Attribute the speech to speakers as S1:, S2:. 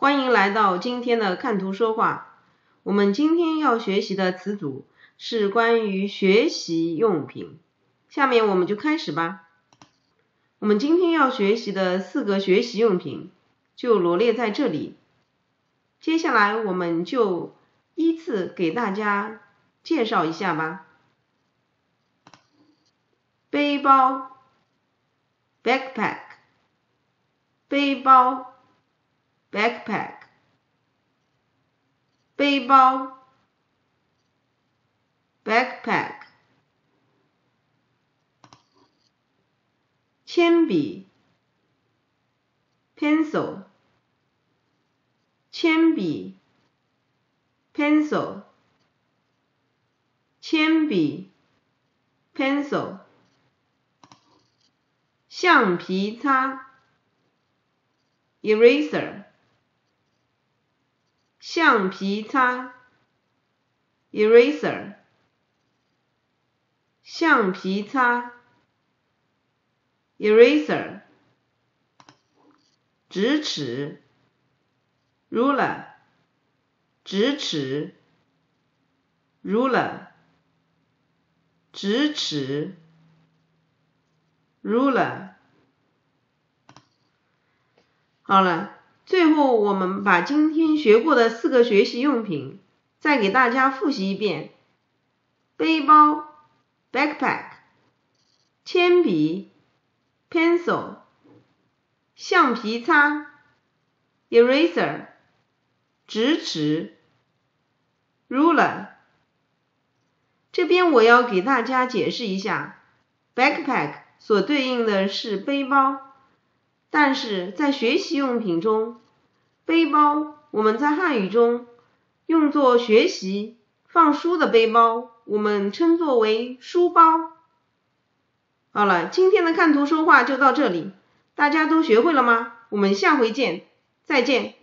S1: 欢迎来到今天的看图说话。我们今天要学习的词组是关于学习用品。下面我们就开始吧。我们今天要学习的4个学习用品就罗列在这里。接下来我们就依次给大家介绍一下吧。背包 backpack， 背包 backpack， 背包 backpack， 铅笔 pencil， 铅笔 pencil， 铅笔 pencil， 橡皮擦 eraser， 橡皮擦 eraser， 橡皮擦 eraser， 直尺 ruler， 直尺 ruler， 直尺 ruler。 好了，最后我们把今天学过的4个学习用品再给大家复习一遍。背包 backpack， 铅笔 pencil， 橡皮擦 eraser， 直尺 ruler。 这边我要给大家解释一下， backpack 所对应的是背包，但是在学习用品中，背包我们在汉语中用作学习放书的背包，我们称作为书包。好了，今天的看图说话就到这里，大家都学会了吗？我们下回见，再见。